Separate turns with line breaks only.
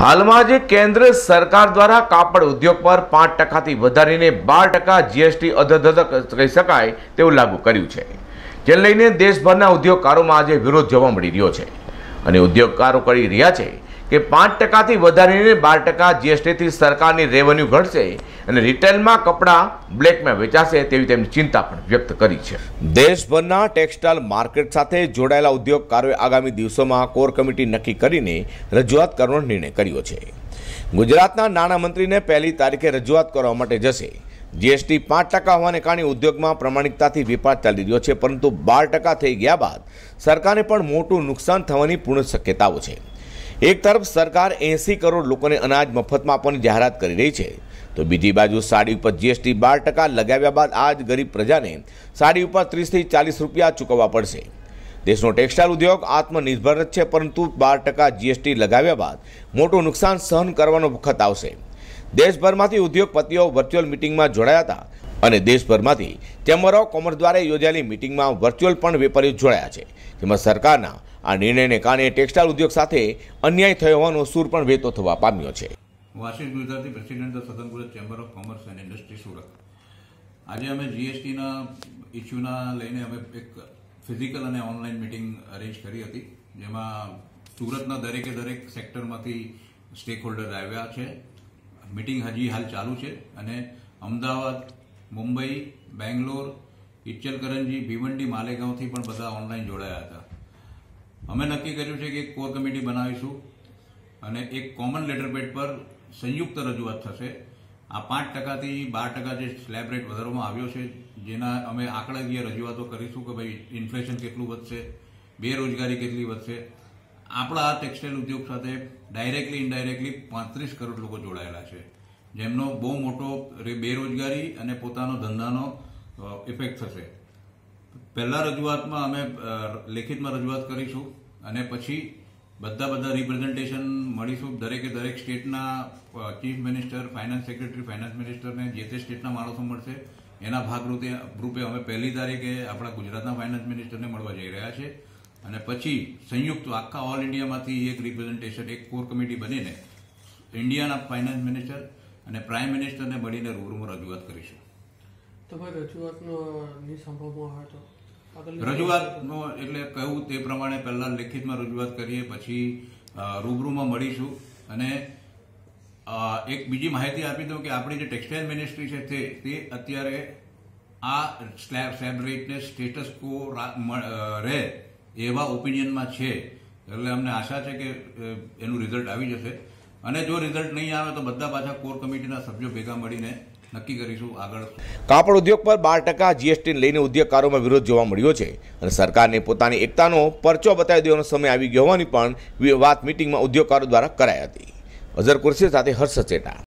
હાલમાં જે કેન્દ્ર સરકાર દ્વારા કાપડ ઉદ્યોગ પર 5% વધારીને 12% જીએસટી અધધધ કહી શકાય તેવું લાગુ કર્યું છે, જેને લઈને દેશભરના ઉદ્યોગકારોમાં આજે વિરોધ જોવા મળી રહ્યો છે અને ઉદ્યોગકારો કરી રહ્યા છે કે 5%થી વધારીને 12% જીએસટીથી સરકારની રેવન્યુ ઘટશે અને રિટેલમાં કપડાં બ્લેકમાં વેચાશે તેવી તેમની ચિંતા પણ વ્યક્ત કરી છે। દેશભરના ટેક્સટાઇલ માર્કેટ સાથે જોડાયેલા ઉદ્યોગકારોએ આગામી દિવસોમાં કોર કમિટી નક્કી કરીને રજૂઆત કરવાનો નિર્ણય કર્યો છે। ગુજરાતના નાણામંત્રીને 1લી તારીખે રજૂઆત કરવા માટે જશે। જીએસટી 5% હોવાને કારણે ઉદ્યોગમાં પ્રમાણિકતાથી વેપાર ચાલી રહ્યો છે, પરંતુ 12% થઈ ગયા બાદ સરકારને પણ મોટું નુકસાન થવાની પૂર્ણ શક્યતાઓ છે। એક તરફ સરકાર 80 કરોડ લોકોને અનાજ મફતમાં આપવાની જાહેરાત કરી રહી છે, તો બીજી બાજુ સાડી ઉપર જીએસટી 12% લગાવ્યા બાદ આજ ગરીબ પ્રજાને સાડી ઉપર 30 થી 40 રૂપિયા ચૂકવવા પડશે। દેશનો ટેક્સટાઇલ ઉદ્યોગ આત્મનિર્ભર જ છે, પરંતુ 12% જીએસટી લગાવ્યા બાદ મોટું નુકસાન સહન કરવાનો વખત આવશે। દેશભરમાંથી ઉદ્યોગપતિઓ વર્ચ્યુઅલ મિટિંગમાં જોડાયા હતા અને દેશભરમાંથી ચેમ્બર ઓફ કોમર્સ દ્વારા યોજાયેલી મિટિંગમાં વર્ચ્યુઅલ પણ વેપારીઓ જોડાયા છે, જેમાં સરકારના આ નિર્ણયને કારણે ટેક્સટાઇલ ઉદ્યોગ સાથે અન્યાય થયો હોવાનો સૂર પણ વહેતો થવા પામ્યો છે।
હું Ashish Gujarati, president of southern Gujarat chamber of commerce and industry Surat. આજે અમે જીએસટીના ઇસ્યુના લઈને અમે એક ફિઝિકલ અને ઓનલાઈન મિટિંગ અરેન્જ કરી હતી, જેમાં સુરતના દરેકે દરેક સેક્ટરમાંથી સ્ટેક હોલ્ડર આવ્યા છે। મિટિંગ હજી હાલ ચાલુ છે અને અમદાવાદ, મુંબઈ, બેંગ્લોર, ઇચ્છલકરંજી, ભીવંડી, માલેગાંવથી પણ બધા ઓનલાઈન જોડાયા હતા। અમે નક્કી કર્યું છે કે એક કોર કમિટી બનાવીશું અને એક કોમન લેટર પેડ પર સંયુક્ત રજૂઆત થશે। આ 5%થી 12% જે સ્લેબ રેટ વધારવામાં આવ્યો છે, જેના અમે આંકડાકીય રજૂઆતો કરીશું કે ભાઈ ઇન્ફ્લેશન કેટલું વધશે, બેરોજગારી કેટલી વધશે। આપણા આ ટેક્સટાઇલ ઉદ્યોગ સાથે ડાયરેક્ટલી ઇનડાયરેક્ટલી 35 કરોડ લોકો જોડાયેલા છે, જેમનો બહુ મોટો બેરોજગારી અને પોતાનો ધંધાનો ઇફેક્ટ થશે। પહેલા રજૂઆતમાં અમે લેખિતમાં રજૂઆત કરીશું અને પછી બધા રિપ્રેઝન્ટેશન મળીશું। દરેકે દરેક સ્ટેટના chief minister, finance secretary, finance મિનિસ્ટરને જે તે સ્ટેટના માણસો મળશે। એના ભાગરૂપે અમે 1લી તારીખે આપણા ગુજરાતના ફાઇનાન્સ મિનિસ્ટરને મળવા જઈ રહ્યા છે અને પછી સંયુક્ત આખા ઓલ ઇન્ડિયામાંથી એક રિપ્રેઝન્ટેશન, એક કોર કમિટી બનીને ઇન્ડિયાના ફાઇનાન્સ મિનિસ્ટર અને પ્રાઇમ મિનિસ્ટરને મળીને રૂબરૂમાં રજૂઆત કરીશું।
તમારી રજૂઆતનો સંભવમાં આવે તો
રજૂઆતનો એટલે કહ્યું તે પ્રમાણે પહેલા લેખિતમાં રજૂઆત કરીએ, પછી રૂબરૂમાં મળીશું અને એક બીજી માહિતી આપી દઉં કે આપણી જે ટેક્સટાઇલ મિનિસ્ટ્રી છે તે અત્યારે આ સ્લેબ રેટને સ્ટેટસ કો રહે એવા ઓપિનિયનમાં છે, એટલે અમને આશા છે કે એનું રિઝલ્ટ આવી જશે અને જો રિઝલ્ટ નહીં આવે તો બધા પાછા કોર કમિટીના સભ્યો ભેગા મળીને નક્કી કરીશું આગળ।
કાપડ ઉદ્યોગ પર 12% જીએસટી લઈને ઉદ્યોગકારોમાં વિરોધ જોવા મળ્યો છે અને સરકારને પોતાની એકતાનો પરચો બતાવી દેવાનો સમય આવી ગયો હોવાની પણ વાત મિટિંગમાં ઉદ્યોગકારો દ્વારા કરાઈ હતી। અઝર કુર્સી સાથે હર્ષ સચેટા।